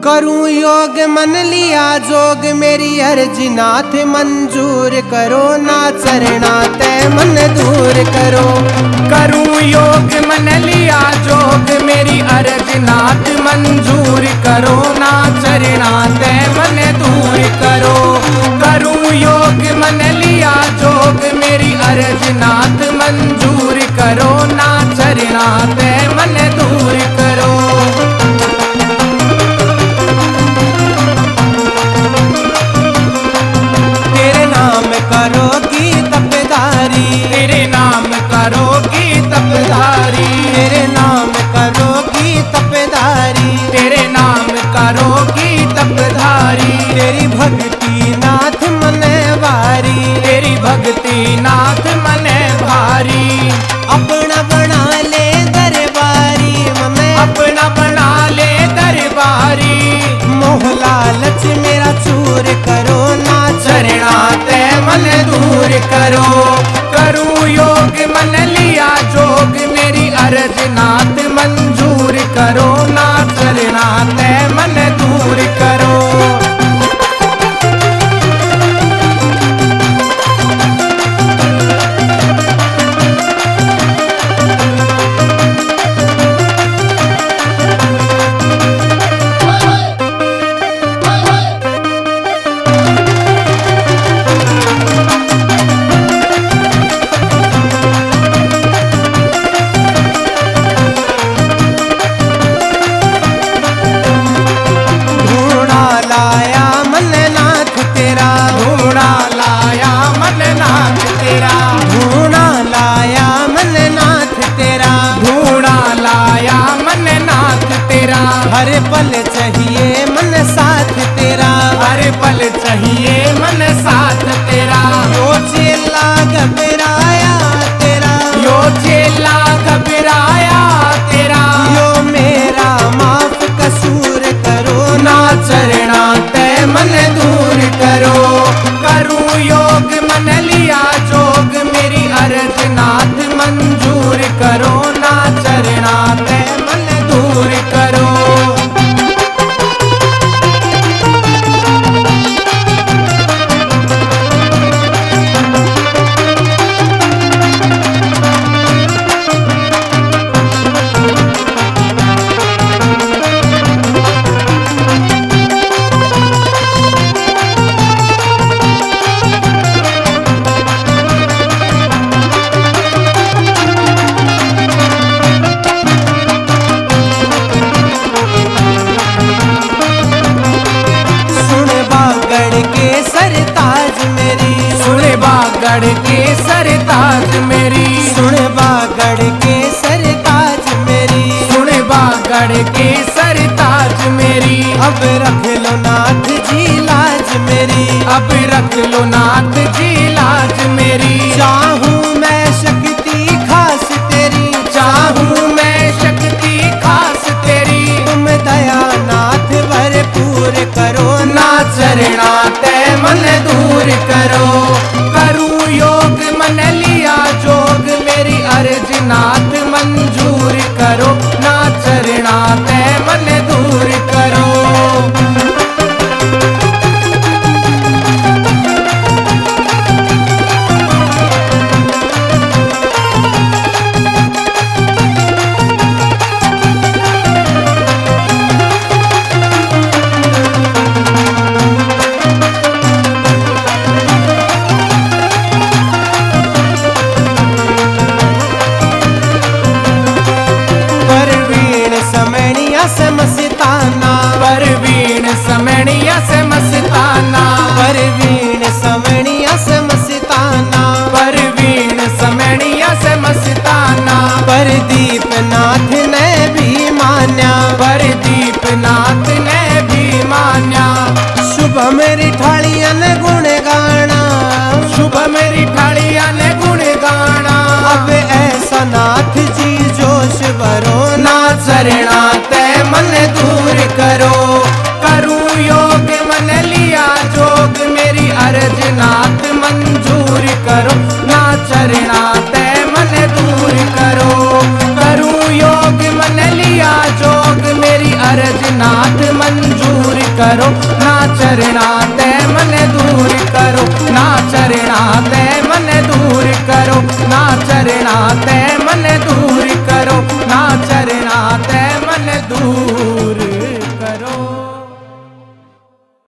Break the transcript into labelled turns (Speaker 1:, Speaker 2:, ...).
Speaker 1: करूं योग मन लिया जोग मेरी अर्ज नाथ मंजूर करो ना चरना ते मन दूर करो।
Speaker 2: करूं योग मन लिया जोग मेरी अर्ज नाथ मंजूर करो ना चरना ते मन दूर करो। करूं योग मन लिया जोग मेरी अर्ज नाथ मंजूर करो ना चरना ते मन दूर करो।
Speaker 1: करोगी तपदारी
Speaker 2: तेरे नाम करोगी तपदारी
Speaker 1: तेरे नाम करोगी तपदारी
Speaker 2: तेरे नाम करोगी तपदारी
Speaker 1: तेरी भक्ति नाथ मने भारी
Speaker 2: तेरी भक्ति नाथ मने भारी।
Speaker 1: अपना बना ले दरबारी मने
Speaker 2: अपना बना ले दरबारी
Speaker 1: मोह लालच मेरा चूर करो ना
Speaker 2: चरना ते मन दूर करो। करूं योग मन लिया जोग मेरी अर्ज नाथ मंजूर करो ना चरना ते मन दूर करो।
Speaker 1: हर पल चाहिए मन साथ तेरा
Speaker 2: हर पल चाहिए मन साथ तेरा।
Speaker 1: यो चेला घबराया तेरा
Speaker 2: यो चेला घबराया तेरा
Speaker 1: यो मेरा माफ कसूर करो
Speaker 2: ना चरना ते मन दूर करो। करूं योग मन लिया जोग मेरी अर्ज नाथ मंजूर करो ना चरना ते मन दूर करो। बागड़ के सरताज मेरी
Speaker 1: सुन बागड़ के सरताज मेरी
Speaker 2: सुन बागड़ के सरताज मेरी।
Speaker 1: अब रख लो नाथ जी लाज मेरी
Speaker 2: अब रख लो नाथ जी लाज मेरी।
Speaker 1: चाहूं मैं शक्ति खास तेरी
Speaker 2: चाहूं मैं शक्ति खास तेरी
Speaker 1: तुम दया नाथ भरपूर करो
Speaker 2: ना चरना ते मन दूर करो। करूं योग मन लिया जोग मेरी अर्ज नाथ मंजूर करो ना चरना ते मन दूर करो।
Speaker 1: मस्ताना
Speaker 2: परवीन समणिया से मस्ताना
Speaker 1: परवीन समणिया से मस्ताना
Speaker 2: परवीन समणिया से मस्ताना।
Speaker 1: परदीप नाथ ने भी मान्या
Speaker 2: परदीप नाथ ने भी मान्या।
Speaker 1: शुभ मेरी ठालिया ने गुण गाना
Speaker 2: शुभ मेरी ठालिया ने गुण गाना।
Speaker 1: अब ऐसा नाथ जी जोश भरो
Speaker 2: ना चरना ते मन दूर करो। करूं योग मन लिया जोग मेरी अर्ज नाथ मंजूर करो ना चरना ते मन दूर करो। करूं योग मन लिया जोग मेरी अर्ज नाथ मंजूर करो, ना चरणा ते मन दूर करो, ना चरणा ते